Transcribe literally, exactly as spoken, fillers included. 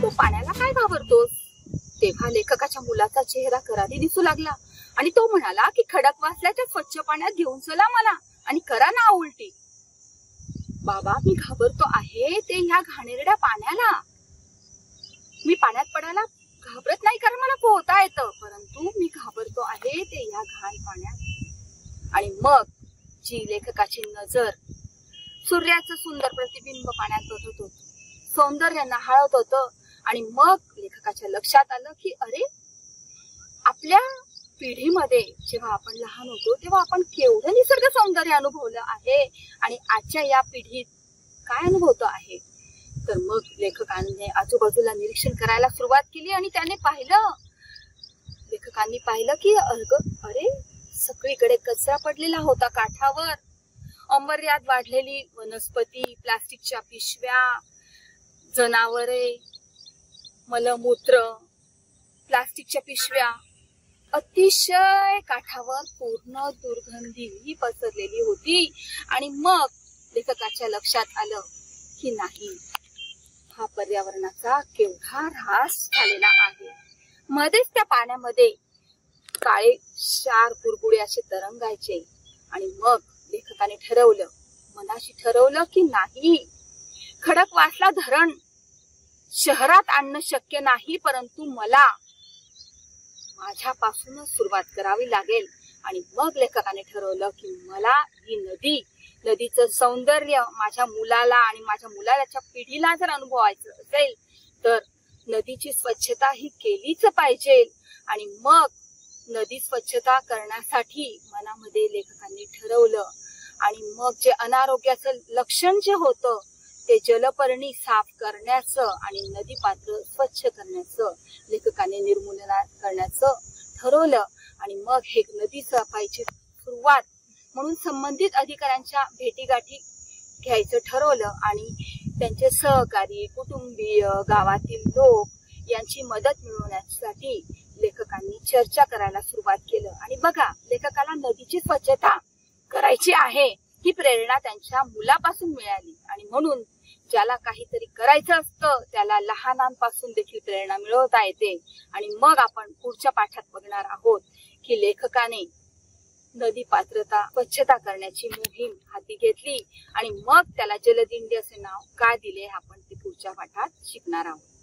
तू पाण्याला काय घाबरतोस? तेव्हा लेखकाच्या मुलाचा चेहरा करारी दिसू लागला आणि तो म्हणाला की खडक वाचल्याच्या स्वच्छ पाण्यात घेऊन चला मला आणि करा ना उलटी. बाबा, मी घाबरतो आहे ते ह्या घाणेरड्या पाण्याला. मी पाण्यात पडायला घाबरत नाही कारण मला पोहता येतं, परंतु मी घाबरतो आहे ते ह्या घाण पाण्यात. आणि मग जी लेखकाची नजर सूर्याचं सुंदर प्रतिबिंब पाण्यात बघत होत, सौंदर्य न्हाळत होतं. आणि मग लेखकाच्या लक्षात आलं की अरे, आपल्या पिढीमध्ये जेव्हा आपण लहान होतो तेव्हा आपण केवढं निसर्ग सौंदर्य अनुभवलं आहे आणि आजच्या या पिढीत काय अनुभवतो आहे. तर मग लेखकांनी आजूबाजूला निरीक्षण करायला सुरुवात केली आणि त्याने पाहिलं लेखकांनी पाहिलं की अरे, सगळीकडे कचरा पडलेला होता काठावर. अंबर्यात वाढलेली वनस्पती, प्लास्टिकच्या पिशव्या, जनावरे, मलमूत्र, प्लास्टिकच्या पिशव्या, अतिशय काठावर पूर्ण दुर्गंधी पसरलेली होती. आणि मग लेखकाच्या लक्षात आलं की नाही, हा पर्यावरणाचा केवढा ऱ्हास झालेला आहे. मध्येच त्या पाण्यामध्ये काळे क्षार बुडबुडे असे तरंगायचे. आणि मग लेखकाने ठरवलं, मनाशी ठरवलं की नाही, खडकवासला धरण शहरात आणणं शक्य नाही, परंतु मला माझ्यापासूनच सुरुवात करावी लागेल. आणि मग लेखकाने ठरवलं की मला ही नदी नदीचं सौंदर्य माझ्या मुलाला आणि माझ्या मुलाच्या पिढीला जर अनुभवायचं असेल तर नदीची स्वच्छता ही केलीच पाहिजे. आणि मग नदी स्वच्छता करण्यासाठी मनामध्ये लेखकांनी ठरवलं. आणि मग जे अनारोग्याचं लक्षण जे होतं ते जलपर्णी साफ करण्याचं आणि नदी पात्र स्वच्छ करण्याचं लेखकाने निर्मूलन करण्याचं ठरवलं. आणि मग हे नदी सफाईची सुरुवात म्हणून संबंधित अधिकाऱ्यांच्या भेटीगाठी घ्यायचं ठरवलं. आणि त्यांचे सहकारी, कुटुंबीय, गावातील लोक यांची मदत मिळवण्यासाठी लेखकांनी चर्चा करायला सुरुवात केलं. आणि बघा, लेखकाला नदीची स्वच्छता करायची आहे ही प्रेरणा त्यांच्या मुलापासून मिळाली. आणि म्हणून ज्याला काहीतरी करायचं असतं त्याला लहानांपासून देखील प्रेरणा मिळवता येते. आणि मग आपण पुढच्या पाठात बघणार आहोत की लेखकाने नदी पात्रता स्वच्छता करण्याची मोहीम हाती घेतली आणि मग त्याला जलदिंडी असे नाव का दिले आपण ते पुढच्या पाठात शिकणार आहोत.